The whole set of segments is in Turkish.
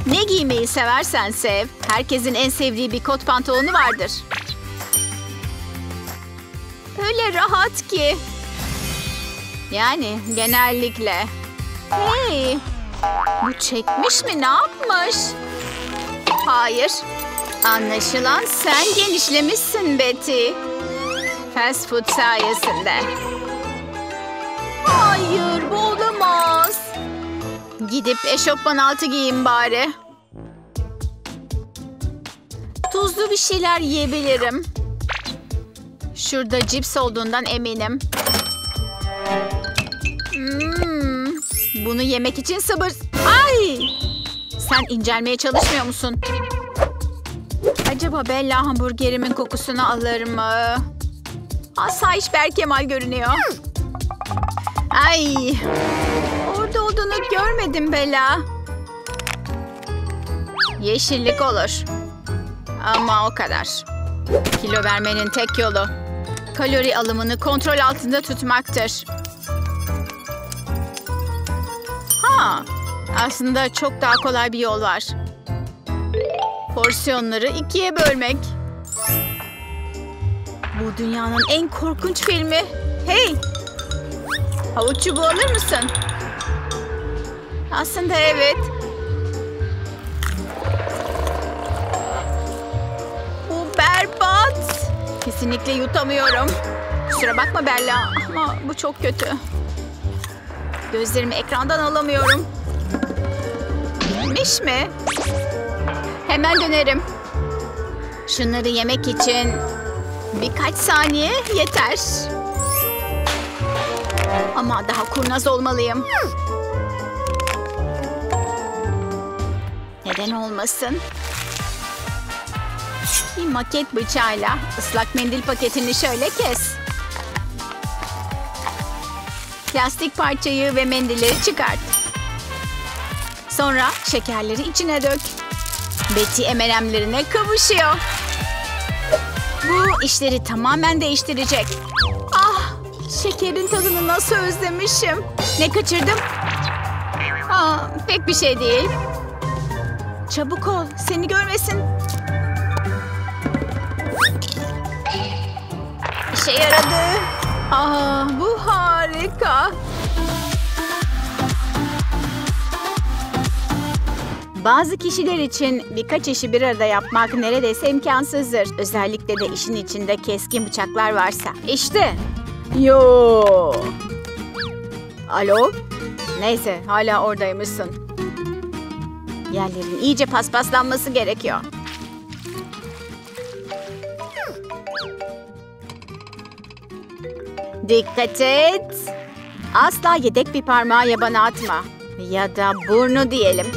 Ne giymeyi seversen sev. Herkesin en sevdiği bir kot pantolonu vardır. Öyle rahat ki. Yani genellikle. Hey! Bu çekmiş mi? Ne yapmış? Hayır. Anlaşılan sen genişlemişsin Betty. Fast food sayesinde. Hayır, bu olamaz. Gidip eşofman altı giyeyim bari. Tuzlu bir şeyler yiyebilirim. Şurada cips olduğundan eminim. Bunu yemek için sabır... Ay! Sen incelmeye çalışmıyor musun? Acaba Bella hamburgerimin kokusunu alır mı? Asayiş Berkemal görünüyor. Ay! Orada olduğunu görmedim Bella. Yeşillik olur. Ama o kadar. Kilo vermenin tek yolu kalori alımını kontrol altında tutmaktır. Aslında çok daha kolay bir yol var. Porsiyonları ikiye bölmek. Bu dünyanın en korkunç filmi. Hey! Havuç çubuğu alır mısın? Aslında evet. Bu berbat. Kesinlikle yutamıyorum. Kusura bakma Bella ama bu çok kötü. Gözlerimi ekrandan alamıyorum. Bitmiş mi? Hemen dönerim. Şunları yemek için birkaç saniye yeter. Ama daha kurnaz olmalıyım. Neden olmasın? Bir maket bıçağıyla ıslak mendil paketini şöyle kes. Plastik parçayı ve mendilleri çıkart. Sonra şekerleri içine dök. Betty M&M'lerine kavuşuyor. Bu işleri tamamen değiştirecek. Ah, şekerin tadını nasıl özlemişim. Ne kaçırdım? Pek bir şey değil. Çabuk ol, seni görmesin. İşe yaradı. Bu harika. Bazı kişiler için birkaç işi bir arada yapmak neredeyse imkansızdır. Özellikle de işin içinde keskin bıçaklar varsa. İşte. Yo. Alo? Neyse, hala oradaymışsın. Yerlerin iyice paspaslanması gerekiyor. Dikkat et. Asla yedek bir parmağı yabana atma. Ya da burnu diyelim.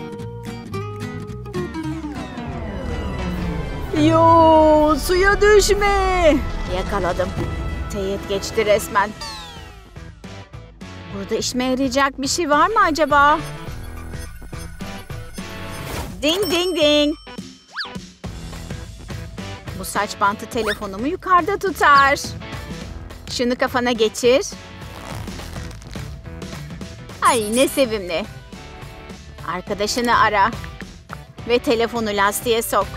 Yo, suya düşme. Yakaladım. Teğet geçti resmen. Burada işime yarayacak bir şey var mı acaba? Ding ding ding. Bu saç bantı telefonumu yukarıda tutar. Şunu kafana geçir. Ay ne sevimli. Arkadaşını ara. Ve telefonu lastiğe sok.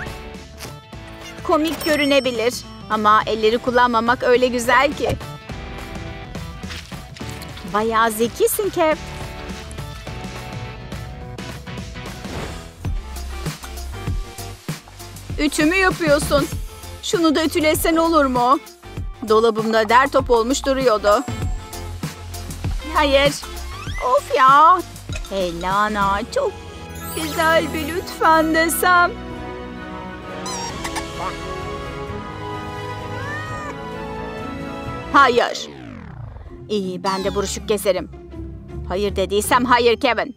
Komik görünebilir. Ama elleri kullanmamak öyle güzel ki. Bayağı zekisin Kev. Ütümü yapıyorsun. Şunu da ütülesen olur mu? Dolabımda der top olmuş duruyordu. Hayır. Of ya. Hey Lana, çok güzel bir lütfen desem. Hayır. İyi, ben de buruşuk keserim. Hayır dediysem hayır Kevin.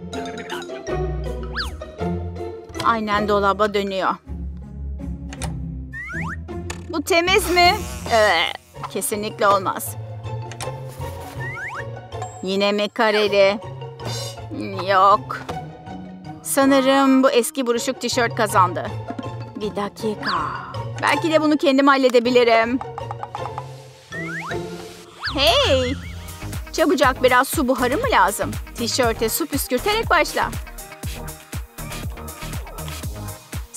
Aynen dolaba dönüyor. Bu temiz mi? Kesinlikle olmaz. Yine mi kareli? Yok. Sanırım bu eski buruşuk tişört kazandı. Bir dakika. Belki de bunu kendim halledebilirim. Hey! Çabucak biraz su buharı mı lazım? Tişörte su püskürterek başla.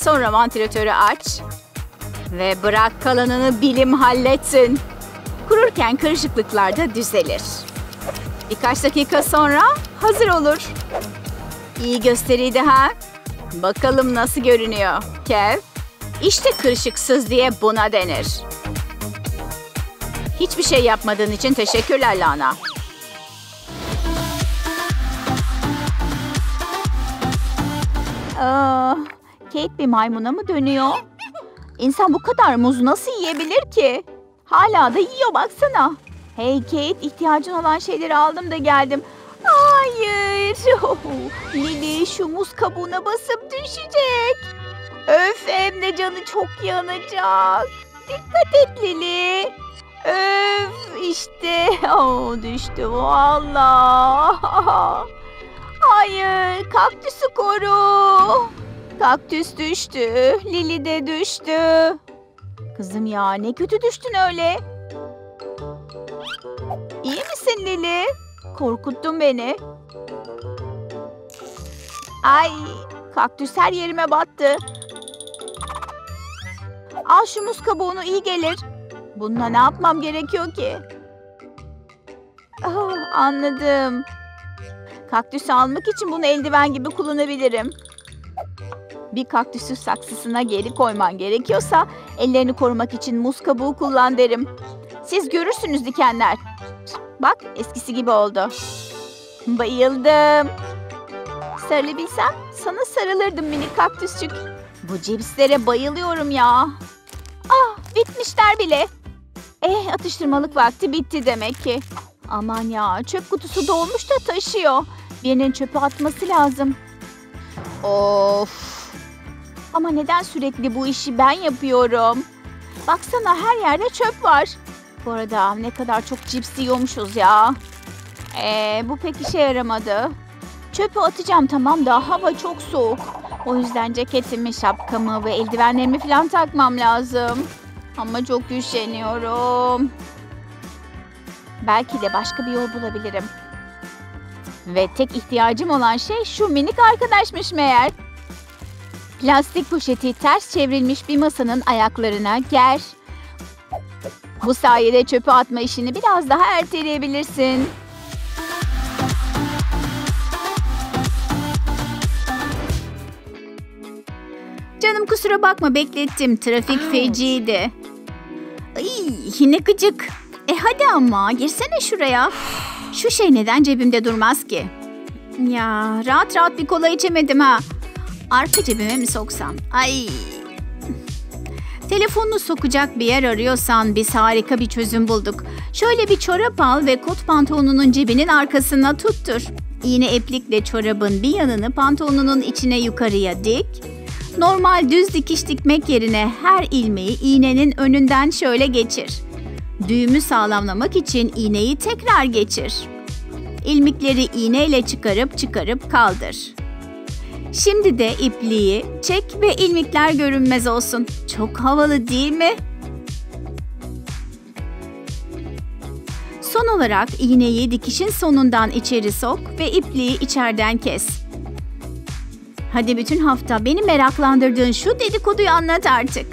Sonra vantilatörü aç. Ve bırak kalanını bilim halletsin. Kururken kırışıklıklar da düzelir. Birkaç dakika sonra hazır olur. İyi gösteriydi ha? Bakalım nasıl görünüyor. Kev, işte kırışıksız diye buna denir. Hiçbir şey yapmadığın için teşekkürler Lana. Kate bir maymuna mı dönüyor? İnsan bu kadar muzu nasıl yiyebilir ki? Hala da yiyor baksana. Hey Kate, ihtiyacın olan şeyleri aldım da geldim. Hayır. Lily şu muz kabuğuna basıp düşecek. Öf, hem de canı çok yanacak. Dikkat et Lily. Öf, işte. Düştü vallahi. Hayır, kaktüsü koru. Kaktüs düştü. Lily de düştü. Kızım ya, ne kötü düştün öyle. İyi misin Lily? Korkuttun beni. Ay, kaktüs her yerime battı. Al şu muz kabuğunu, iyi gelir. Bununla ne yapmam gerekiyor ki? Anladım. Kaktüsü almak için bunu eldiven gibi kullanabilirim. Bir kaktüsü saksısına geri koyman gerekiyorsa ellerini korumak için muz kabuğu kullan derim. Siz görürsünüz dikenler. Bak, eskisi gibi oldu. Bayıldım. Sarılabilsem sana sarılırdım minik kaktüsçük. Bu cipslere bayılıyorum ya. Bitmişler bile. Atıştırmalık vakti bitti demek ki. Aman ya, çöp kutusu dolmuş da taşıyor. Birinin çöpe atması lazım. Of. Ama neden sürekli bu işi ben yapıyorum? Baksana, her yerde çöp var. Bu arada ne kadar çok cips yiyormuşuz ya. Bu pek işe yaramadı. Çöpü atacağım, tamam da hava çok soğuk. O yüzden ceketimi, şapkamı ve eldivenlerimi falan takmam lazım. Ama çok üşeniyorum. Belki de başka bir yol bulabilirim. Ve tek ihtiyacım olan şey şu minik arkadaşmış meğer. Plastik poşeti ters çevrilmiş bir masanın ayaklarına ger. Bu sayede çöpü atma işini biraz daha erteleyebilirsin. Canım kusura bakma, beklettim. Trafik feciydi. Ay, ne gıcık. Hadi ama girsene şuraya. Şu şey neden cebimde durmaz ki? Ya rahat rahat bir kola içemedim ha. Arka cebime mi soksam? Ay. Telefonunu sokacak bir yer arıyorsan biz harika bir çözüm bulduk. Şöyle bir çorap al ve kot pantolonunun cebinin arkasına tuttur. İğne iplikle çorabın bir yanını pantolonunun içine yukarıya dik. Normal düz dikiş dikmek yerine her ilmeği iğnenin önünden şöyle geçir. Düğümü sağlamlamak için iğneyi tekrar geçir. İlmikleri iğneyle çıkarıp kaldır. Şimdi de ipliği çek ve ilmikler görünmez olsun. Çok havalı değil mi? Son olarak iğneyi dikişin sonundan içeri sok ve ipliği içeriden kes. Hadi bütün hafta beni meraklandırdığın şu dedikoduyu anlat artık.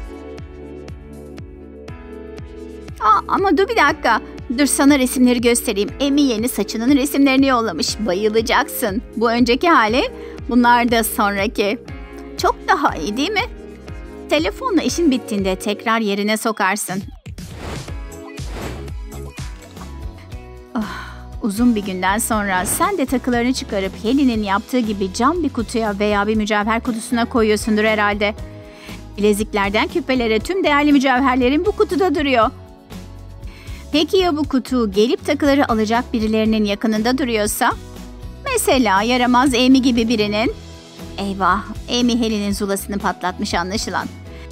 Ama dur bir dakika. Dur sana resimleri göstereyim. Emi yeni saçının resimlerini yollamış. Bayılacaksın. Bu önceki hali, bunlar da sonraki. Çok daha iyi değil mi? Telefonla işin bittiğinde tekrar yerine sokarsın. Uzun bir günden sonra sen de takılarını çıkarıp Haley'nin yaptığı gibi cam bir kutuya veya bir mücevher kutusuna koyuyorsundur herhalde. Bileziklerden küpelere tüm değerli mücevherlerin bu kutuda duruyor. Peki ya bu kutu gelip takıları alacak birilerinin yakınında duruyorsa? Mesela yaramaz Amy gibi birinin. Eyvah, Amy Haley'nin zulasını patlatmış anlaşılan.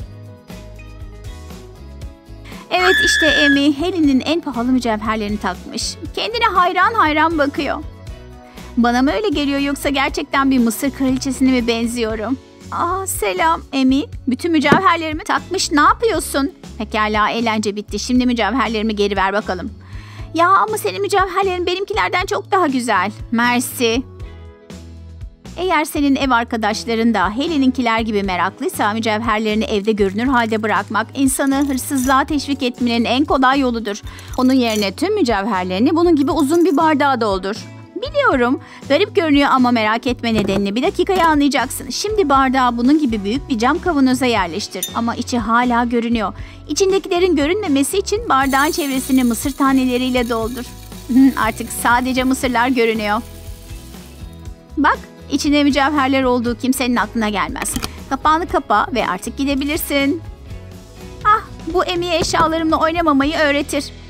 Evet işte Amy Haley'nin en pahalı mücevherlerini takmış. Kendine hayran hayran bakıyor. Bana mı öyle geliyor yoksa gerçekten bir Mısır kraliçesine mi benziyorum? Selam Amy. Bütün mücevherlerimi takmış, ne yapıyorsun? Pekala, eğlence bitti. Şimdi mücevherlerimi geri ver bakalım. Ya ama senin mücevherlerin benimkilerden çok daha güzel. Mersi. Eğer senin ev arkadaşların da Hayley'ninkiler gibi meraklıysa mücevherlerini evde görünür halde bırakmak insanı hırsızlığa teşvik etmenin en kolay yoludur. Onun yerine tüm mücevherlerini bunun gibi uzun bir bardağa doldur. Biliyorum, garip görünüyor ama merak etme nedenini bir dakikaya anlayacaksın. Şimdi bardağı bunun gibi büyük bir cam kavanoza yerleştir ama içi hala görünüyor. İçindekilerin görünmemesi için bardağın çevresini mısır taneleriyle doldur. Artık sadece mısırlar görünüyor. Bak, içinde mücevherler olduğu kimsenin aklına gelmez. Kapağını kapa ve artık gidebilirsin. Ah, bu Emmy'ye eşyalarımla oynamamayı öğretir.